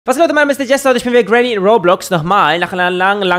Was geht, mein Name ist der Jester und ich bin wieder Granny in Roblox nochmal, nach einer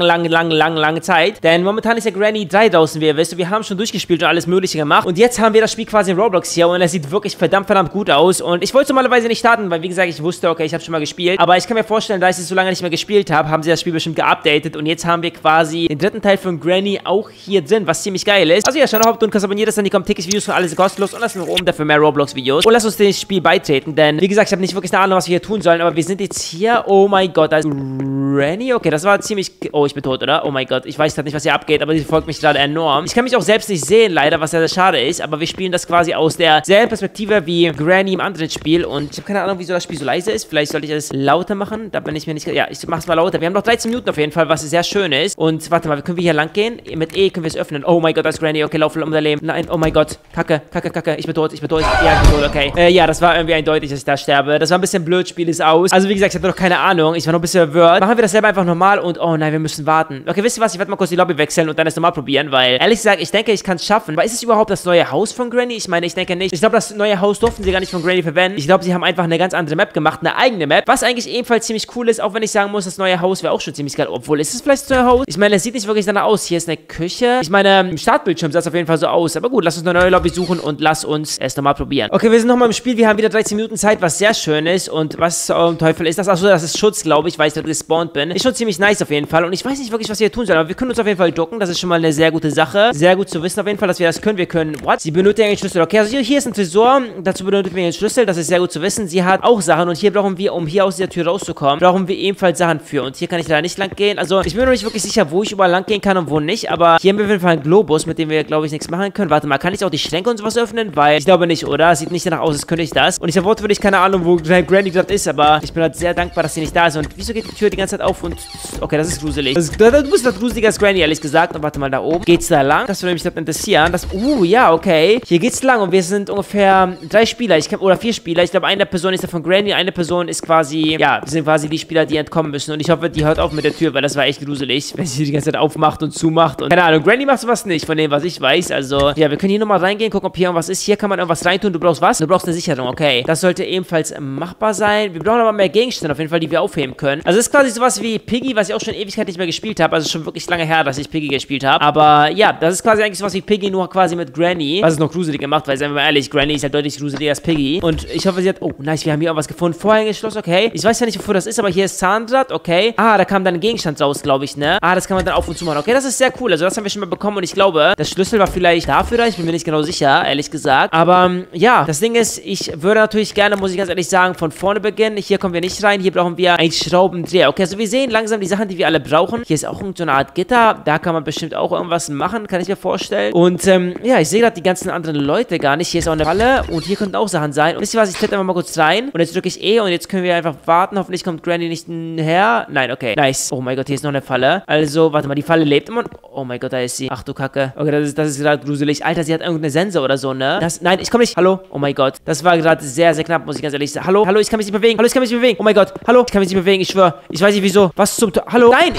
langen Zeit. Denn momentan ist ja Granny 3 draußen, wie ihr wisst. Und wir haben schon durchgespielt und alles Mögliche gemacht. Und jetzt haben wir das Spiel quasi in Roblox hier und es sieht wirklich verdammt gut aus. Und ich wollte normalerweise nicht starten, weil wie gesagt, ich wusste, okay, ich habe schon mal gespielt. Aber ich kann mir vorstellen, da ich es so lange nicht mehr gespielt habe, haben sie das Spiel bestimmt geupdatet. Und jetzt haben wir quasi den dritten Teil von Granny auch hier drin, was ziemlich geil ist. Also ja, schau noch, ob du kannst abonnieren, dann kommen Tickets-Videos von alles kostenlos. Und lass noch oben dafür mehr Roblox-Videos. Und lass uns dem Spiel beitreten, denn wie gesagt, ich habe nicht wirklich eine Ahnung, was wir hier tun sollen. Aber wir sind jetzt hier, oh mein Gott, da ist Granny. Okay, das war ziemlich... Oh, ich bin tot, oder? Oh mein Gott, ich weiß gerade nicht, was hier abgeht, aber sie folgt mich gerade enorm. Ich kann mich auch selbst nicht sehen, leider, was ja sehr schade ist, aber wir spielen das quasi aus derselben Perspektive wie Granny im anderen Spiel und ich habe keine Ahnung, wieso das Spiel so leise ist. Vielleicht sollte ich es lauter machen, da bin ich mir nicht... Ja, ich mach's mal lauter. Wir haben noch 13 Minuten auf jeden Fall, was sehr schön ist. Und warte mal, können wir hier lang gehen? Mit E können wir es öffnen. Oh mein Gott, da ist Granny. Okay, laufen um dein Leben. Nein, oh mein Gott. Kacke. Ich bin tot. Ja, ich bin tot, okay. Ja, das war irgendwie eindeutig, dass ich da sterbe. Das war ein bisschen blöd, Spiel ist aus. Also wie gesagt, ich hatte noch keine Ahnung. Ich war noch ein bisschen verwirrt. Machen wir das selber einfach normal und oh nein, wir müssen warten. Okay, wisst ihr was? Ich werde mal kurz die Lobby wechseln und dann das normal probieren, weil ehrlich gesagt, ich denke, ich kann es schaffen. Aber ist es überhaupt das neue Haus von Granny? Ich meine, ich denke nicht. Ich glaube, das neue Haus durften sie gar nicht von Granny verwenden. Ich glaube, sie haben einfach eine ganz andere Map gemacht, eine eigene Map, was eigentlich ebenfalls ziemlich cool ist, auch wenn ich sagen muss, das neue Haus wäre auch schon ziemlich geil. Obwohl, ist es vielleicht das neue Haus? Ich meine, es sieht nicht wirklich danach aus. Hier ist eine Küche. Ich meine, im Startbildschirm sah es auf jeden Fall so aus. Aber gut, lass uns eine neue Lobby suchen und lass uns es nochmal probieren. Okay, wir sind nochmal im Spiel. Wir haben wieder 13 Minuten Zeit, was sehr schön ist. Und was zum Teufel ist das? Achso, das ist Schutz, glaube ich, weil ich da gespawnt bin. Ist schon ziemlich nice auf jeden Fall. Und ich weiß nicht wirklich, was wir hier tun sollen. Aber wir können uns auf jeden Fall ducken. Das ist schon mal eine sehr gute Sache. Sehr gut zu wissen auf jeden Fall, dass wir das können. Wir können... What? Sie benötigen einen Schlüssel. Okay, also hier ist ein Tresor. Dazu benötigen wir einen Schlüssel. Das ist sehr gut zu wissen. Sie hat auch Sachen. Und hier brauchen wir, um hier aus dieser Tür rauszukommen, brauchen wir ebenfalls Sachen für. Und hier kann ich leider nicht lang gehen. Also, ich bin mir noch nicht wirklich sicher, wo ich überall lang gehen kann und wo nicht. Aber hier haben wir auf jeden Fall einen Globus, mit dem wir, glaube ich, nichts machen können. Warte mal, kann ich auch die Schränke und sowas öffnen? Weil ich glaube nicht, oder? Sieht nicht danach aus, als könnte ich das. Und ich habe wortwörtlich keine Ahnung, wo Granny gerade ist. Aber ich bin halt sehr dankbar, dass sie nicht da ist. Und wieso geht die Tür die ganze Zeit auf und... Okay, das ist gruselig. Du bist das gruseliger als Granny, ehrlich gesagt. Und warte mal, da oben. Geht's da lang? Das würde mich interessieren. Ja, okay. Hier geht's lang und wir sind ungefähr 3 Spieler. Oder 4 Spieler. Ich glaube, eine Person ist da von Granny, eine Person ist quasi... Ja, wir sind quasi die Spieler, die entkommen müssen. Und ich hoffe, die hört auf mit der Tür, weil das war echt gruselig, wenn sie die ganze Zeit aufmacht und zumacht. Und keine Ahnung, Granny macht sowas nicht, von dem, was ich weiß. Also, ja, wir können hier nochmal reingehen, gucken, ob hier irgendwas ist. Hier kann man irgendwas reintun. Du brauchst was? Du brauchst eine Sicherung, okay. Das sollte ebenfalls machbar sein. Wir brauchen aber mehr Gegenstände, auf jeden Fall, die wir aufheben können. Also, es ist quasi sowas wie Piggy, was ich auch schon Ewigkeit nicht mehr gespielt habe. Also, schon wirklich lange her, dass ich Piggy gespielt habe. Aber, ja, das ist quasi eigentlich sowas wie Piggy, nur quasi mit Granny. Was es noch gruselig gemacht, weil, seien wir mal ehrlich, Granny ist halt deutlich gruseliger als Piggy. Und ich hoffe, sie hat... Oh, nice, wir haben hier irgendwas gefunden. Vorhängeschloss, okay. Ich weiß ja nicht, wofür das ist, aber hier ist Zahnrad, okay. Ah, da kam dann ein Gegenstand raus, glaube ich, ne? Ah, das kann man dann auf und zu machen. Okay, das ist sehr cool. Also, das haben wir schon mal bekommen und ich glaube, der Schlüssel war vielleicht dafür da. Ich bin mir nicht genau sicher, ehrlich gesagt. Aber, ja, das Ding ist, ich würde natürlich gerne, muss ich ganz ehrlich sagen, von vorne beginnen. Hier kommen wir nicht rein. Hier brauchen wir einen Schraubendreher. Okay, also wir sehen langsam die Sachen, die wir alle brauchen. Hier ist auch so eine Art Gitter. Da kann man bestimmt auch irgendwas machen, kann ich mir vorstellen. Und, ja, ich sehe gerade die ganzen anderen Leute gar nicht. Hier ist auch eine Falle und hier könnten auch Sachen sein. Und wisst ihr was, ich tritt einfach mal kurz rein. Und jetzt drücke ich E und jetzt können wir einfach warten. Hoffentlich kommt Granny nicht her. Nein, okay. Nice. Oh mein Gott, hier ist noch eine Falle. Also, warte mal, die Falle lebt immer. Oh mein Gott, da ist sie. Ach du Kacke. Okay, das ist gerade gruselig. Alter, sie hat irgendeine Sense oder so, ne? Nein, ich komme nicht. Hallo? Oh mein Gott. Das war gerade sehr knapp, muss ich ganz ehrlich sagen. Hallo? Hallo, ich kann mich nicht bewegen. Hallo, ich kann mich nicht bewegen. Oh mein Gott. Hallo? Ich kann mich nicht bewegen, ich schwöre. Ich weiß nicht, wieso. Was zum... Hallo? Nein!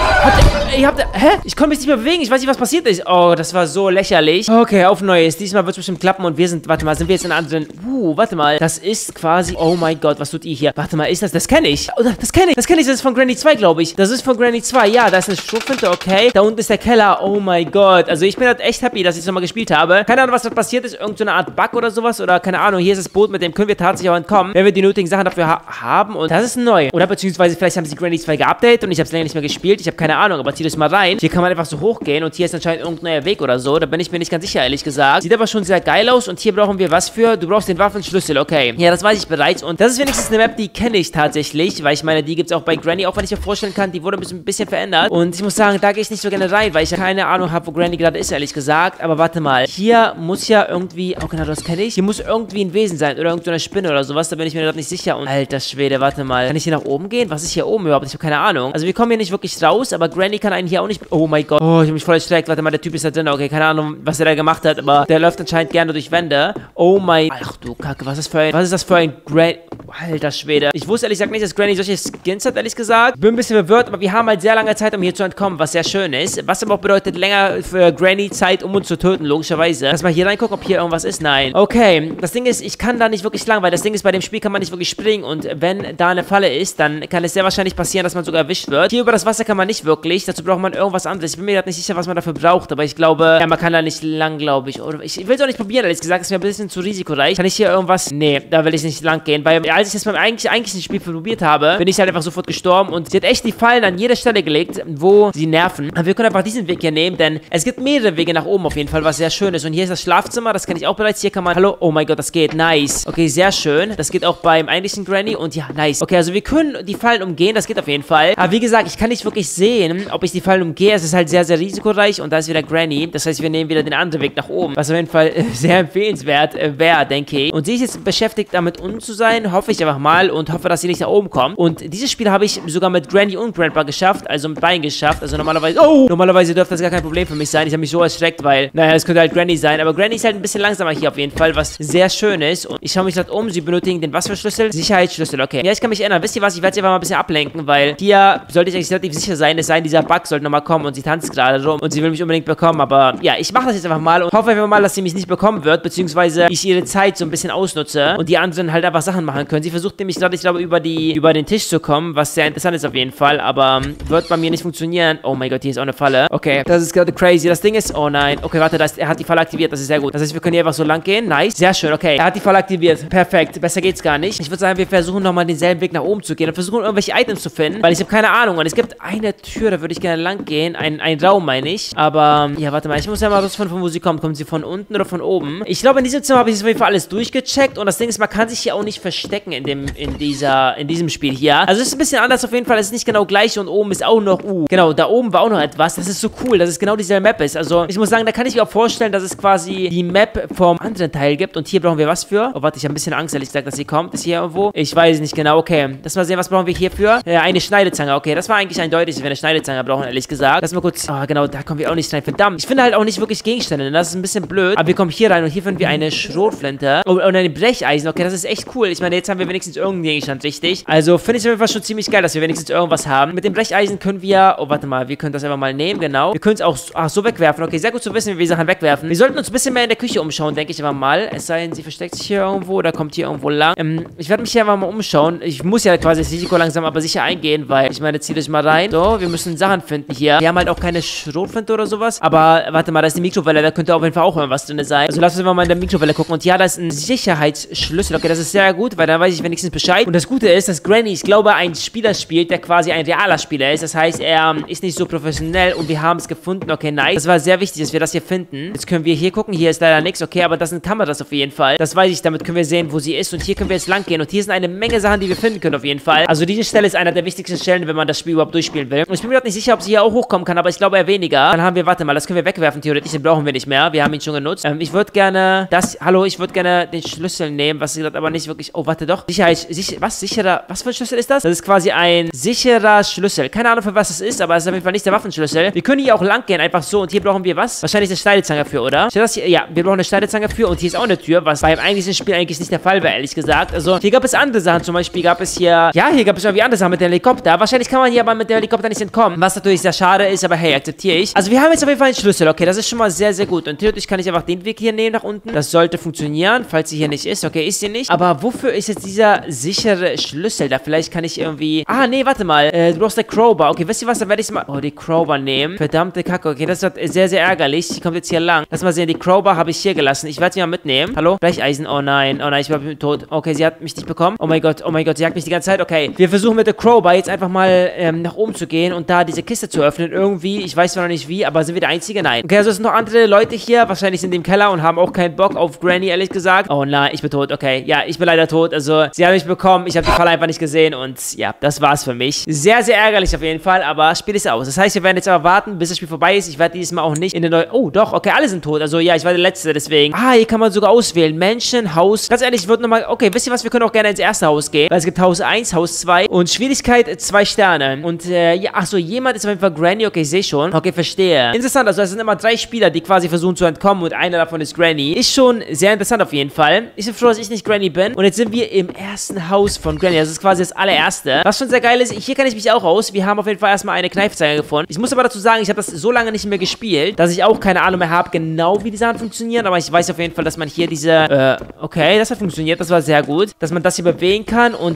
Hä? Ich konnte mich nicht mehr bewegen. Ich weiß nicht, was passiert ist. Oh, das war so lächerlich. Okay, auf Neues. Diesmal wird es bestimmt klappen und wir sind... Warte mal, sind wir jetzt in einer anderen... warte mal. Das ist quasi... Oh mein Gott, was tut ihr hier? Warte mal, ist das... Das kenne ich. Oh, das kenne ich. Das ist von Granny 2, glaube ich. Das ist von Granny 2. Ja, da ist eine Schrotflinte, okay. Da unten ist der Keller. Oh mein Gott. Also ich bin halt echt happy, dass ich es nochmal gespielt habe. Keine Ahnung, was da passiert ist. Irgendeine Art Bug oder sowas. Oder keine Ahnung. Hier ist das Boot, mit dem können wir tatsächlich auch entkommen, wenn wir die nötigen Sachen dafür haben. Und das ist neu. Oder beziehungsweise vielleicht haben sie Granny 2 geupdatet und ich habe es länger nicht mehr gespielt. Ich habe keine Ahnung, aber zieh das mal rein. Hier kann man einfach so hochgehen und hier ist anscheinend irgendein neuer Weg oder so. Da bin ich mir nicht ganz sicher, ehrlich gesagt. Sieht aber schon sehr geil aus und hier brauchen wir was für? Du brauchst den Waffenschlüssel, okay. Ja, das weiß ich bereits und das ist wenigstens eine Map, die kenne ich tatsächlich, weil ich meine, die gibt es auch bei Granny, auch wenn ich mir vorstellen kann, die wurde ein bisschen verändert und ich muss sagen, da gehe ich nicht so gerne rein, weil ich ja keine Ahnung habe, wo Granny gerade ist, ehrlich gesagt. Aber warte mal, hier muss ja irgendwie, oh genau, das kenne ich. Hier muss irgendwie ein Wesen sein oder irgendeine Spinne oder sowas, da bin ich mir gerade nicht sicher und alter Schwede, warte mal. Kann ich hier nach oben gehen? Was ist hier oben überhaupt? Ich habe keine Ahnung. Also wir kommen hier nicht wirklich raus, aber Granny kann einen hier auch nicht... Oh mein Gott. Oh, ich habe mich voll erschreckt. Warte mal, der Typ ist da drin. Okay, keine Ahnung, was er da gemacht hat, aber der läuft anscheinend gerne durch Wände. Oh mein... Ach du Kacke, was ist das für ein Granny... Alter Schwede. Ich wusste ehrlich gesagt nicht, dass Granny solche Skins hat, ehrlich gesagt. Bin ein bisschen verwirrt, aber wir haben halt sehr lange Zeit, um hier zu entkommen, was sehr schön ist. Was aber auch bedeutet, länger für Granny Zeit, um uns zu töten, logischerweise. Lass mal hier reingucken, ob hier irgendwas ist. Nein. Okay, das Ding ist, ich kann da nicht wirklich lang, weil das Ding ist, bei dem Spiel kann man nicht wirklich springen und wenn da eine Falle Falle ist, dann kann es sehr wahrscheinlich passieren, dass man sogar erwischt wird. Hier über das Wasser kann man nicht wirklich. Dazu braucht man irgendwas anderes. Ich bin mir gerade nicht sicher, was man dafür braucht, aber ich glaube, ja, man kann da nicht lang, glaube ich. Oder ich will es auch nicht probieren, ehrlich gesagt. Das ist mir ein bisschen zu risikoreich. Kann ich hier irgendwas? Nee, da will ich nicht lang gehen, weil als ich das beim eigentlichen Spiel probiert habe, bin ich halt einfach sofort gestorben und sie hat echt die Fallen an jeder Stelle gelegt, wo sie nerven. Aber wir können einfach diesen Weg hier nehmen, denn es gibt mehrere Wege nach oben auf jeden Fall, was sehr schön ist. Und hier ist das Schlafzimmer, das kenne ich auch bereits. Hier kann man, hallo, oh mein Gott, das geht, nice. Okay, sehr schön. Das geht auch beim eigentlichen Granny und ja, nice. Okay, also wir können die Fallen umgehen, das geht auf jeden Fall. Aber wie gesagt, ich kann nicht wirklich sehen, ob ich die Fallen umgehe. Es ist halt sehr, sehr risikoreich und da ist wieder Granny. Das heißt, wir nehmen wieder den anderen Weg nach oben, was auf jeden Fall sehr empfehlenswert wäre, denke ich. Und sie ist jetzt beschäftigt, damit unten zu sein, hoffe ich einfach mal und hoffe, dass sie nicht nach oben kommt. Und dieses Spiel habe ich sogar mit Granny und Grandpa geschafft, also mit beiden geschafft. Also normalerweise dürfte das gar kein Problem für mich sein. Ich habe mich so erschreckt, weil, naja, es könnte halt Granny sein, aber Granny ist halt ein bisschen langsamer hier auf jeden Fall, was sehr schön ist. Und ich schaue mich gerade um, sie benötigen den was für Schlüssel? Sicherheitsschlüssel, okay. Ja, ich kann mich erinnern. Wisst ihr was? Ich werde sie einfach mal ein bisschen ablenken, weil hier sollte ich eigentlich relativ sicher sein, es sei denn, dieser Bug sollte nochmal kommen und sie tanzt gerade rum und sie will mich unbedingt bekommen, aber ja, ich mache das jetzt einfach mal und hoffe einfach mal, dass sie mich nicht bekommen wird, beziehungsweise ich ihre Zeit so ein bisschen ausnutze und die anderen halt einfach Sachen machen können. Sie versucht nämlich gerade, ich glaube, über den Tisch zu kommen, was sehr interessant ist auf jeden Fall, aber wird bei mir nicht funktionieren. Oh mein Gott, hier ist auch eine Falle. Okay, das ist gerade crazy. Das Ding ist, oh nein. Okay, warte, er hat die Falle aktiviert, das ist sehr gut. Das heißt, wir können hier einfach so lang gehen. Nice, sehr schön, okay. Er hat die Falle aktiviert. Perfekt, besser geht's gar nicht. Ich würde sagen, wir versuchen nochmal denselben Weg nach oben zu gehen und versuchen irgendwelche Items zu finden, weil ich habe keine Ahnung und es gibt eine Tür, da würde ich gerne lang gehen. Ein Raum, meine ich. Aber, ja, warte mal, ich muss ja mal rausfinden, von wo sie kommt. Kommt sie von unten oder von oben? Ich glaube, in diesem Zimmer habe ich auf jeden Fall alles durchgecheckt und das Ding ist, man kann sich hier auch nicht verstecken in diesem Spiel hier. Also es ist ein bisschen anders auf jeden Fall. Es ist nicht genau gleich und oben ist auch noch, genau, da oben war auch noch etwas. Das ist so cool, dass es genau dieselbe Map ist. Also, ich muss sagen, da kann ich mir auch vorstellen, dass es quasi die Map vom anderen Teil gibt und hier brauchen wir was für? Oh, warte, ich habe ein bisschen Angst, ehrlich gesagt, dass sie kommt. Ist hier irgendwo? Ich weiß nicht genau, okay. Lass mal sehen, was brauchen wir hierfür? Eine Schneidezange, okay. Das war eigentlich eindeutig, dass wir eine Schneidezange brauchen, ehrlich gesagt. Lass mal kurz, oh, genau, da kommen wir auch nicht rein. Verdammt, ich finde halt auch nicht wirklich Gegenstände, denn das ist ein bisschen blöd. Aber wir kommen hier rein und hier finden wir eine Schrotflinte und ein Brecheisen, okay, das ist echt cool. Ich meine, jetzt haben wir wenigstens irgendeinen Gegenstand, richtig? Also, finde ich auf jeden Fall schon ziemlich geil, dass wir wenigstens irgendwas haben. Mit dem Brecheisen können wir, oh, warte mal, wir können das einfach mal nehmen, genau. Wir können es auch, so wegwerfen, okay, sehr gut zu wissen, wie wir Sachen wegwerfen. Wir sollten uns ein bisschen mehr in der Küche umschauen, denke ich einfach mal. Es sei denn, sie versteckt sich hier irgendwo oder kommt hier irgendwo lang. Ich werde mich hier einfach mal umschauen. Ich muss ja quasi das Risiko langsam aber sicher eingehen, weil, ich meine, zieht euch mal rein. So, wir müssen Sachen finden hier. Wir haben halt auch keine Schrotflinte oder sowas, aber, warte mal, da ist die Mikrowelle, da könnte auf jeden Fall auch irgendwas drin sein. Also, lass uns einfach mal in der Mikrowelle gucken. Und ja, da ist ein Sicherheitsschlüssel, okay, das ist sehr gut, weil dann weiß ich wenigstens Bescheid. Und das Gute ist, dass Granny, ich glaube, ein Spieler spielt, der quasi ein realer Spieler ist. Das heißt, er ist nicht so professionell und wir haben es gefunden. Okay, nice. Das war sehr wichtig, dass wir das hier finden. Jetzt können wir hier gucken. Hier ist leider nichts. Okay, aber das sind Kameras auf jeden Fall. Das weiß ich. Damit können wir sehen, wo sie ist. Und hier können wir jetzt lang gehen. Und hier sind eine Menge Sachen, die wir finden können auf jeden Fall. Also diese Stelle ist einer der wichtigsten Stellen, wenn man das Spiel überhaupt durchspielen will. Und ich bin mir gerade nicht sicher, ob sie hier auch hochkommen kann, aber ich glaube eher weniger. Dann haben wir, warte mal, das können wir wegwerfen theoretisch. Den brauchen wir nicht mehr. Wir haben ihn schon genutzt. Ich würde gerne ich würde gerne den Schlüssel nehmen, was sie gerade aber nicht wirklich, oh, warte doch. Was für ein Schlüssel ist das? Das ist quasi ein sicherer Schlüssel. Keine Ahnung, für was es ist, aber es ist auf jeden Fall nicht der Waffenschlüssel. Wir können hier auch lang gehen, einfach so. Und hier brauchen wir was? Wahrscheinlich eine Schneidezange für, oder? Steht das hier? Ja, wir brauchen eine Schneidezange für. Und hier ist auch eine Tür, was beim eigentlichen Spiel eigentlich nicht der Fall wäre, ehrlich gesagt. Also, hier gab es andere Sachen. Zum Beispiel gab es hier, ja, hier gab es irgendwie andere Sachen mit dem Helikopter. Wahrscheinlich kann man hier aber mit dem Helikopter nicht entkommen. Was natürlich sehr schade ist, aber hey, akzeptiere ich. Also, wir haben jetzt auf jeden Fall einen Schlüssel. Okay, das ist schon mal sehr, sehr gut. Und theoretisch kann ich einfach den Weg hier nehmen nach unten. Das sollte funktionieren, falls sie hier nicht ist. Okay, ist sie nicht. Aber wofür ist jetzt dieser sichere Schlüssel da? Vielleicht kann ich irgendwie... Ah, nee, warte mal. Du brauchst eine Crowbar. Okay, wisst ihr was? Dann werde ich mal... Oh, die Crowbar nehmen. Verdammte Kacke. Okay, das ist sehr, sehr ärgerlich. Die kommt jetzt hier lang. Lass mal sehen, die Crowbar habe ich hier gelassen. Ich werde sie mal mitnehmen. Hallo? Brecheisen. Oh nein. Oh nein, ich bin tot. Okay, sie hat mich nicht bekommen. Oh mein Gott. Sie jagt mich die ganze Zeit. Okay, wir versuchen mit der Crowbar jetzt einfach mal nach oben zu gehen und da diese Kiste zu öffnen. Irgendwie. Ich weiß zwar noch nicht wie, aber sind wir der Einzige? Nein. Okay, also es sind noch andere Leute hier. Wahrscheinlich sind die im Keller und haben auch keinen Bock auf Granny, ehrlich gesagt. Oh nein, ich bin tot. Okay, ja, ich bin leider tot. Also, sie haben mich bekommen. Ich habe die Falle einfach nicht gesehen und ja, das war's für mich. Sehr, sehr ärgerlich auf jeden Fall, aber Spiel ist aus. Das heißt, wir werden jetzt aber warten, bis das Spiel vorbei ist. Ich werde dieses Mal auch nicht in den neuen... Oh, doch, okay, alle sind tot. Also, ja, ich war der Letzte, deswegen... Ah, hier kann man sogar auswählen. Menschen, Haus... Ganz ehrlich, ich würde nochmal... Okay, wisst ihr was? Wir können auch gerne ins erste Haus gehen, weil es gibt Haus 1, Haus 2 und Schwierigkeit 2 Sterne. Und, ja, achso, jemand ist auf jeden Fall Granny. Okay, ich sehe schon. Okay, verstehe. Interessant, also es sind immer 3 Spieler, die quasi versuchen zu entkommen und einer davon ist Granny. Ist schon sehr interessant auf jeden Fall. Ich bin froh, dass ich nicht Granny bin. Und jetzt sind wir im ersten Haus von Granny. Das ist quasi das allererste. Was schon sehr geil ist, hier kenne ich mich auch aus. Wir haben auf jeden Fall erstmal eine Kneifzange gefunden. Ich muss aber dazu sagen, ich habe das so lange nicht mehr gespielt, dass ich auch keine Ahnung mehr habe, genau wie die Sachen funktionieren. Aber ich weiß auf jeden Fall, dass man hier diese, okay, das hat funktioniert. Das war sehr gut. Dass man das hier bewegen kann. Und Granny kann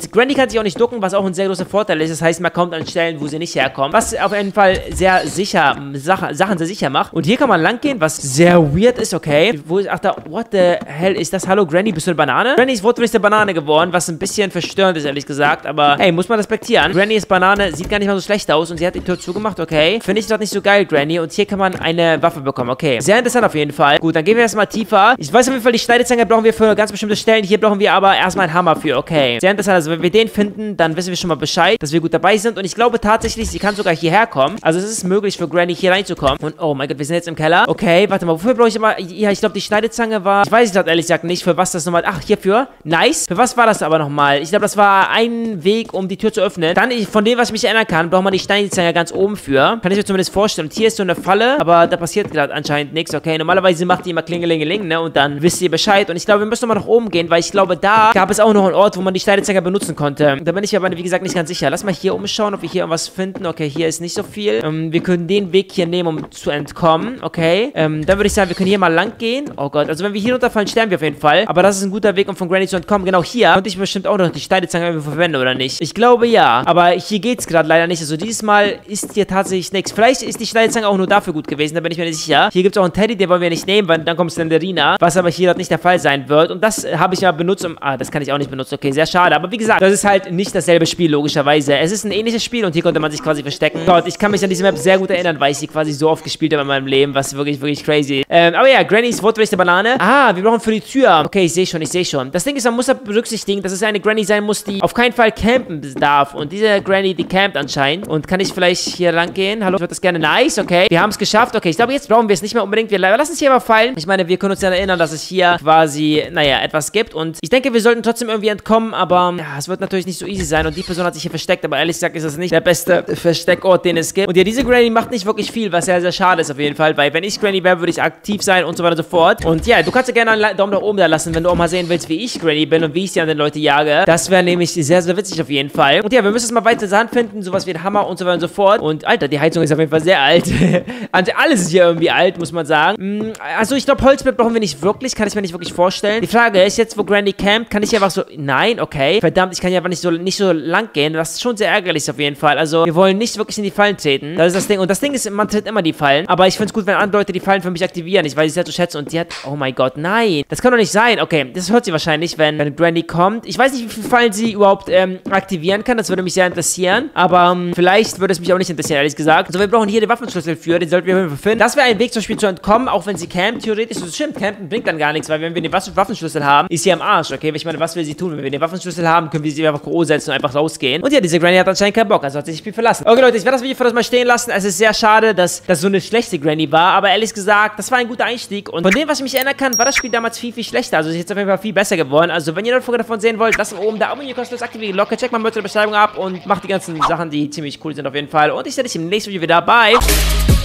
kann sich auch nicht ducken, was auch ein sehr großer Vorteil ist. Das heißt, man kommt an Stellen, wo sie nicht herkommen. Was auf jeden Fall sehr sicher, Sachen sehr sicher macht. Und hier kann man lang gehen, was sehr weird ist, okay. Wo ist, ach da, what the hell ist das? Hallo, Granny, bist du eine Banane? Granny ist wortwörtlich eine Banane geworden, was ein bisschen verstörend ist, ehrlich gesagt. Aber, hey, muss man respektieren. Granny ist Banane, sieht gar nicht mal so schlecht aus und sie hat die Tür zugemacht, okay. Finde ich das nicht so geil, Granny. Und hier kann man eine Waffe bekommen, okay. Sehr interessant auf jeden Fall. Gut, dann gehen wir erstmal tiefer. Ich weiß auf jeden Fall, die Schneidezange brauchen wir für ganz bestimmte Stellen. Hier brauchen wir aber erstmal einen Hammer für, okay. Sehr interessant, also wenn wir den finden, dann wissen wir schon mal Bescheid, dass wir gut dabei sind. Und ich glaube tatsächlich, sie kann sogar hierher kommen. Also es ist möglich für Granny hier reinzukommen. Und oh mein Gott, wir sind jetzt im Keller. Okay, warte mal, wofür brauche ich immer... Ja, ich glaube, die Schneidezange war... Ich weiß es ehrlich gesagt nicht, für was das nochmal... Ach, hierfür. Nice. Für was war das aber nochmal? Ich glaube, das war ein Weg, um die Tür zu öffnen. Dann, von dem, was ich mich erinnern kann, braucht man die Schneidezange ganz oben für. Kann ich mir zumindest vorstellen. Und hier ist so eine Falle, aber da passiert gerade anscheinend nichts, okay. Normalerweise macht die immer Klingelingeling, ne? Und dann wisst ihr Bescheid. Und ich glaube, wir müssen nochmal nach oben gehen, weil ich glaube, da gab es auch noch einen Ort, wo man die Schneidezange benutzen konnte. Da bin ich aber, wie gesagt, nicht ganz sicher. Lass mal hier umschauen, ob wir hier irgendwas finden. Okay, hier ist nicht so viel. Wir können den Weg hier nehmen, um zu entkommen, okay. Dann würde ich sagen, wir können hier mal lang gehen. Oh Gott, also wenn wir hier runterfallen, sterben wir auf jeden Fall. Aber das ist ein guter Weg, um von Granny zu entkommen. Genau hier könnte ich bestimmt auch noch die Schneidezange irgendwie verwenden, oder nicht? Ich glaube, ja. Aber hier geht's gerade leider nicht. Also dieses Mal ist hier tatsächlich nichts. Vielleicht ist die Schneidezange auch nur dafür gut gewesen, da bin ich mir nicht sicher. Hier gibt es auch einen Teddy, den wollen wir nicht nehmen, weil dann kommt Slenderina, was aber hier nicht der Fall sein wird. Und das habe ich ja benutzt, das kann ich auch nicht benutzen. Okay, sehr schade. Aber wie gesagt, das ist halt nicht dasselbe Spiel, logischerweise. Es ist ein ähnliches Spiel und hier konnte man sich quasi verstecken. Gott, ich kann mich an diese Map sehr gut erinnern, weil ich sie quasi so oft gespielt habe in meinem Leben, was wirklich, wirklich crazy. Aber ja, Grannys wortwörtliche Banane. Ah, wir brauchen für die Tür. Okay, ich sehe schon, ich sehe schon. Das Ding ist, man muss da berücksichtigen, dass es eine Granny sein muss, die auf keinen Fall campen darf. Und diese Granny, die campt anscheinend. Und kann ich vielleicht hier lang gehen? Hallo, ich würde das gerne. Nice, okay. Wir haben es geschafft. Okay, ich glaube, jetzt brauchen wir es nicht mehr unbedingt. Wir lassen es hier aber fallen. Ich meine, wir können uns ja erinnern, dass es hier quasi, naja, etwas gibt. Und ich denke, wir sollten trotzdem irgendwie entkommen. Aber ja, es wird natürlich nicht so easy sein. Und die Person hat sich hier versteckt. Aber ehrlich gesagt ist das nicht der beste Versteckort, den es gibt. Und ja, diese Granny macht nicht wirklich viel, was sehr, sehr schade ist auf jeden Fall. Weil wenn ich Granny wäre, würde ich aktiv sein und so weiter und so fort. Und ja, du kannst ja gerne einen Daumen nach oben da lassen, wenn du auch mal sehen willst, wie ich Granny bin und wie ich die anderen Leute jage. Das wäre nämlich sehr, sehr witzig auf jeden Fall. Und ja, wir müssen es mal weiter Sand finden. Sowas wie ein Hammer und so weiter und so fort. Und Alter, die Heizung ist auf jeden Fall sehr alt. Alles ist hier irgendwie alt, muss man sagen. Also ich glaube, Holzbett brauchen wir nicht wirklich. Kann ich mir nicht wirklich vorstellen. Die Frage ist jetzt, wo Granny campt, kann ich einfach so... Nein, okay. Verdammt, ich kann ja einfach nicht so lang gehen. Das ist schon sehr ärgerlich auf jeden Fall. Also, wir wollen nicht wirklich in die Fallen treten. Das ist das Ding. Und das Ding ist, man tritt immer die Fallen. Aber ich finde es gut, wenn andere Leute die Fallen für mich aktivieren. Ich weiß es sehr zu schätzen. Und die hat... Oh mein Gott, nein. Das kann doch nicht sein. Okay, das hört sie wahrscheinlich, wenn Granny kommt. Ich weiß nicht, wie viele Fallen sie überhaupt aktivieren kann. Das würde mich sehr interessieren. Aber vielleicht würde es mich auch nicht interessieren, ehrlich gesagt. Also, wir brauchen hier den Waffenschlüssel für. Den sollten wir finden. Das wäre ein Weg, zum Beispiel zu entkommen, auch wenn sie campt. Theoretisch, das stimmt, campen bringt dann gar nichts, weil wenn wir den Waffenschlüssel haben, ist sie am Arsch, okay? Ich meine, was will sie tun? Wenn wir den Waffenschlüssel haben, können wir sie einfach K.O. setzen und einfach rausgehen. Und ja, diese Granny hat anscheinend keinen Bock, also hat sich das Spiel verlassen. Okay, Leute, ich werde das Video für das mal stehen lassen. Es ist sehr schade, dass das so eine schlechte Granny war, aber ehrlich gesagt, das war ein guter Einstieg. Und von dem, was ich mich erinnern kann, war das Spiel damals viel, viel schlechter. Also ist jetzt auf jeden Fall viel besser geworden. Also, wenn ihr eine Folge davon sehen wollt, lasst oben da abonnieren, kostenlos aktiviert die Glocke, checkt mal in der Beschreibung ab und macht die ganzen Sachen, die ziemlich cool sind auf jeden Fall. Und ich sehe dich im nächsten Video wieder. Bye!